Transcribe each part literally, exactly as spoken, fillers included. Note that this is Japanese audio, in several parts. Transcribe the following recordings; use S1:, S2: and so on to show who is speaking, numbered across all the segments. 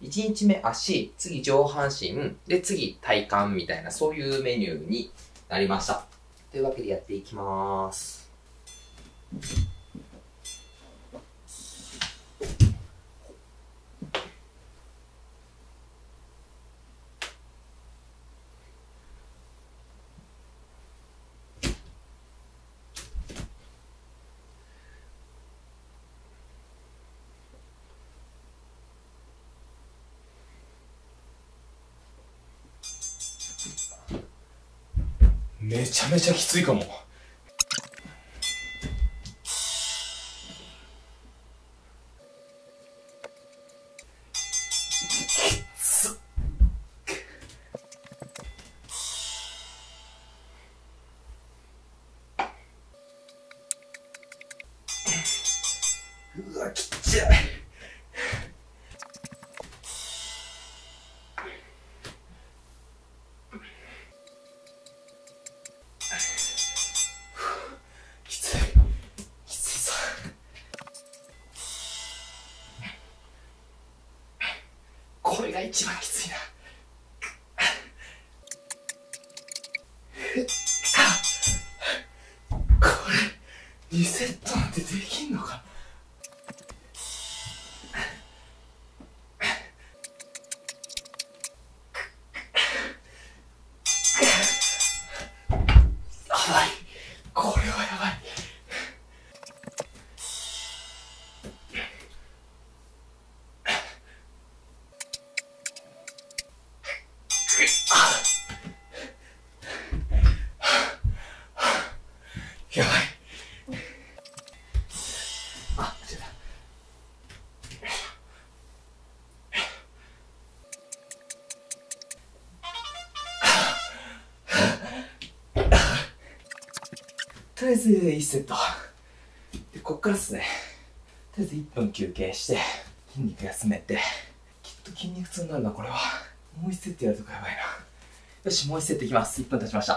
S1: いちにちめ足、次上半身、で次体幹みたいな、そういうメニューになりました。というわけでやっていきます。めちゃめちゃきついかも。うわ、きっちゃい。きつい。きついさ。これが一番きついな。これ、リセットなんてできんのか。やばい。これはやばい。やばい。あ、違う。とりあえずいちセット。で、こっからっすね。とりあえずいっぷん休憩して、筋肉休めて、きっと筋肉痛になるな、これは。もういちセットやるとかやばいな。よし、もういちセットいきます。いっぷん経ちました。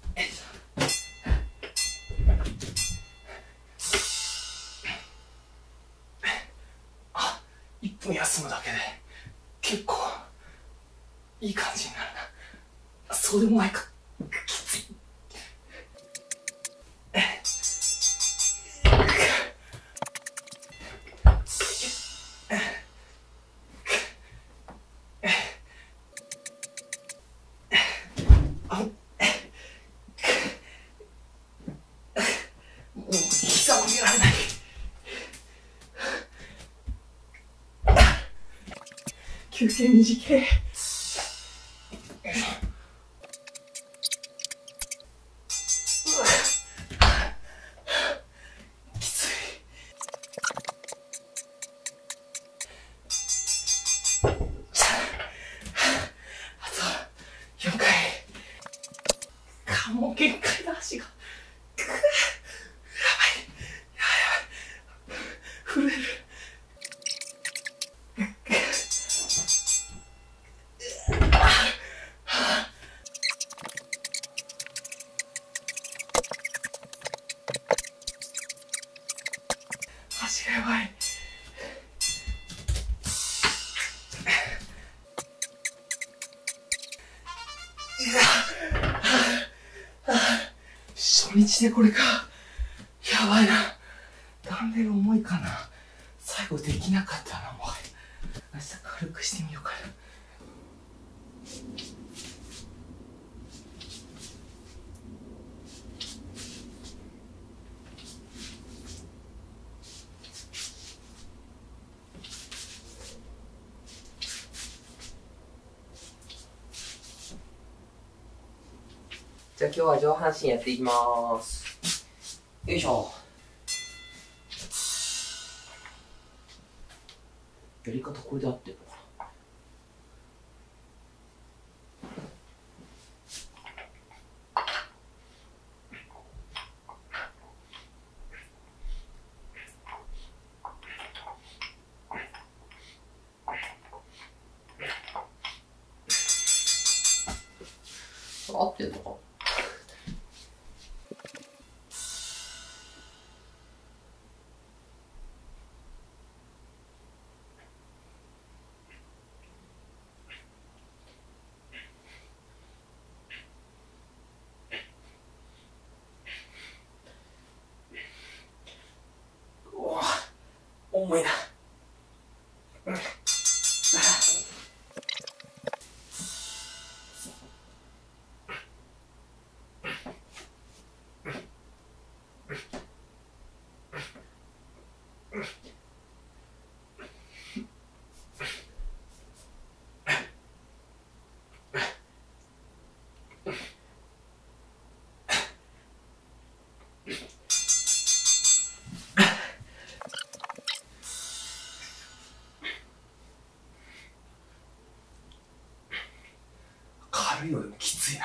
S1: あ、いっぷん休むだけで、結構、いい感じになるな。そうでもないか。きつい。もう膝を上げられない。休憩短い。きつい。あとよんかい。かもう限界だ、足が。くやばい。やばいやばい。震える。足がやばい。初日でこれか。やばいな。ダンベル重いかな。最後できなかったな、もう。明日軽くしてみようかな。じゃあ今日は上半身やっていきまーす。よいしょ。やり方これで合ってるのかな。合ってるのか。 重いな。うん。軽いよりもきついな。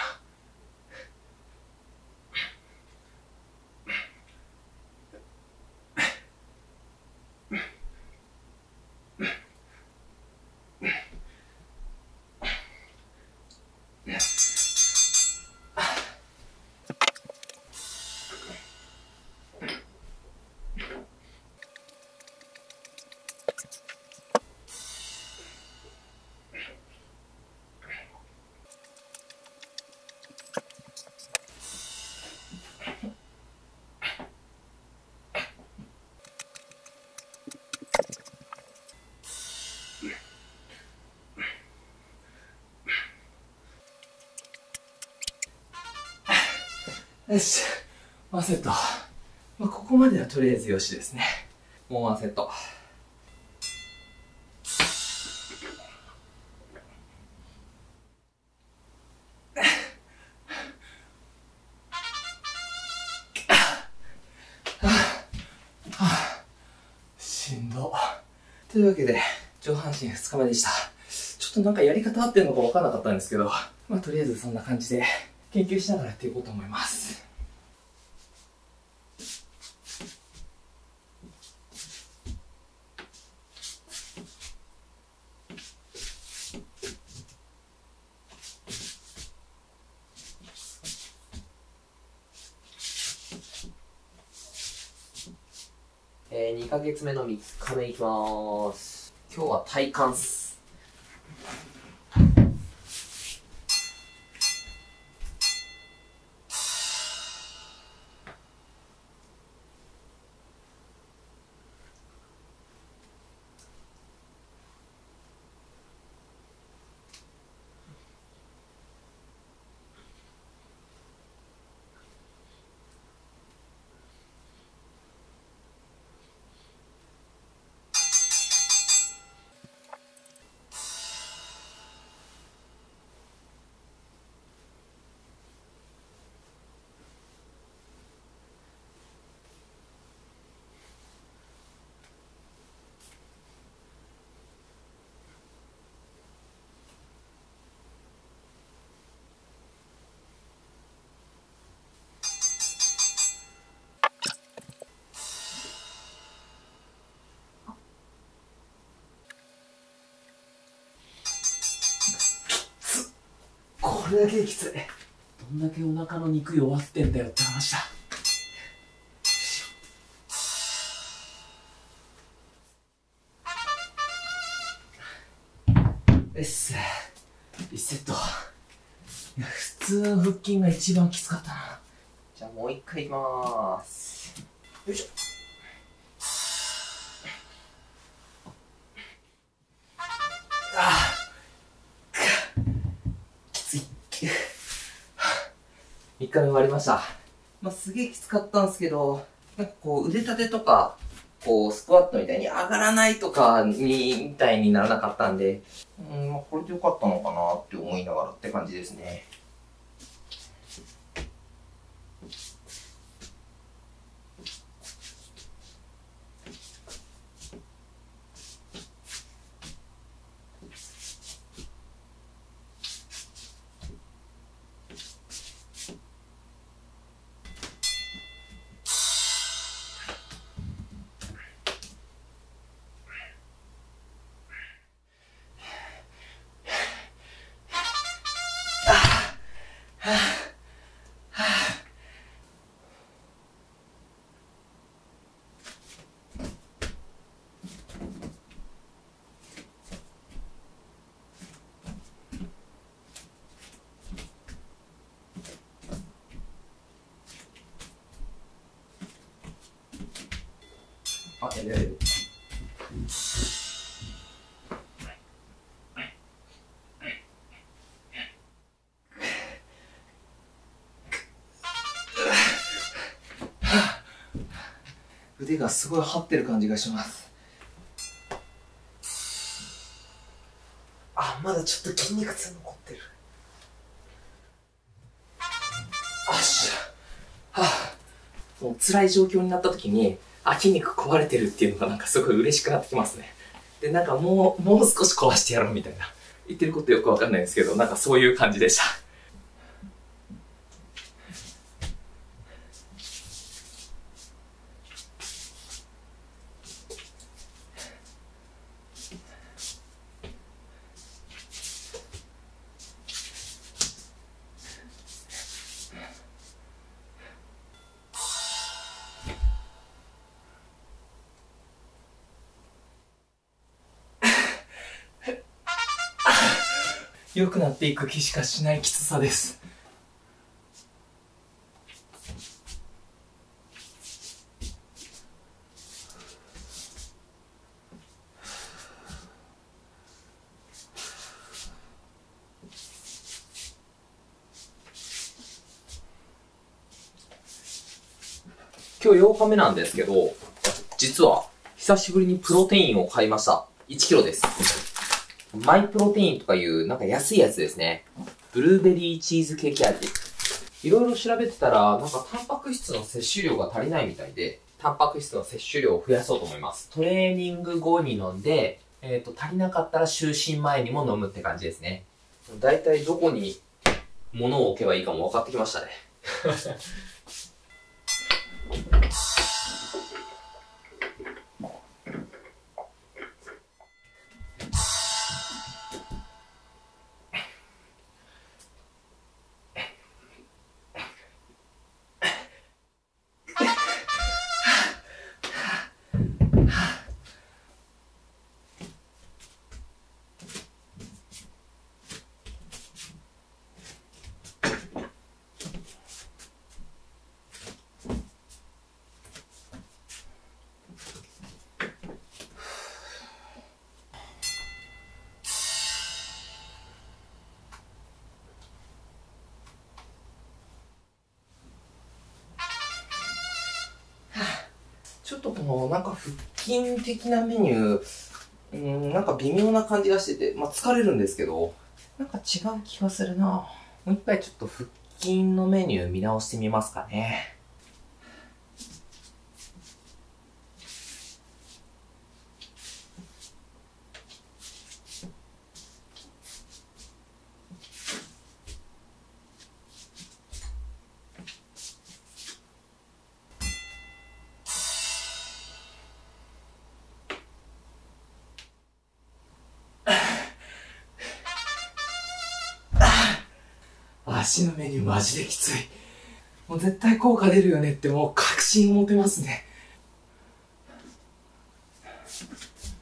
S1: よし、ワンセット。まあ、ここまではとりあえずよしですね。もうワンセット。しんど。というわけで、上半身ふつかめでした。ちょっとなんかやり方合ってるのか分からなかったんですけど、まあとりあえずそんな感じで研究しながらやっていこうと思います。
S2: えー、にかげつめのみっかめいきまーす。今日は体幹っす。
S1: これだけできつい。
S2: どんだけお腹の肉弱ってんだよって話だ。
S1: よし、いちセット。いや、普通の腹筋が一番きつかったな。
S2: じゃあもう一回いきまーす。
S1: よいしょ。ああ、きつい。
S2: みっかめ終わりました。まあ、すげえきつかったんですけど、なんかこう腕立てとか、こうスクワットみたいに上がらないとかに、みたいにならなかったんで、うん、まあこれでよかったのかなって思いながらって感じですね。
S1: あ、やるやる。 腕がすごい張ってる感じがします。あ、まだちょっと筋肉痛残ってる。あっしゃ。はあ、もう辛い状況になった時に、あ、筋肉壊れてるっていうのがなんかすごい嬉しくなってきますね。で、なんかもう、もう少し壊してやろうみたいな。言ってることよくわかんないんですけど、なんかそういう感じでした。良くなっていく気しかしないきつさです。今日ようかめなんですけど、実は久しぶりにプロテインを買いました。いちキロです。マイプロテインとかいうなんか安いやつですね。ブルーベリーチーズケーキ味。いろいろ調べてたら、なんかタンパク質の摂取量が足りないみたいで、タンパク質の摂取量を増やそうと思います。トレーニング後に飲んで、えっと、足りなかったら就寝前にも飲むって感じですね。だいたいどこに物を置けばいいかも分かってきましたね。ちょっとこのなんか腹筋的なメニュー、うん、なんか微妙な感じがしてて、まあ疲れるんですけど、なんか違う気がするな。もう一回ちょっと腹筋のメニュー見直してみますかね。足のメニューマジできつい。もう絶対効果出るよねってもう確信を持てますね。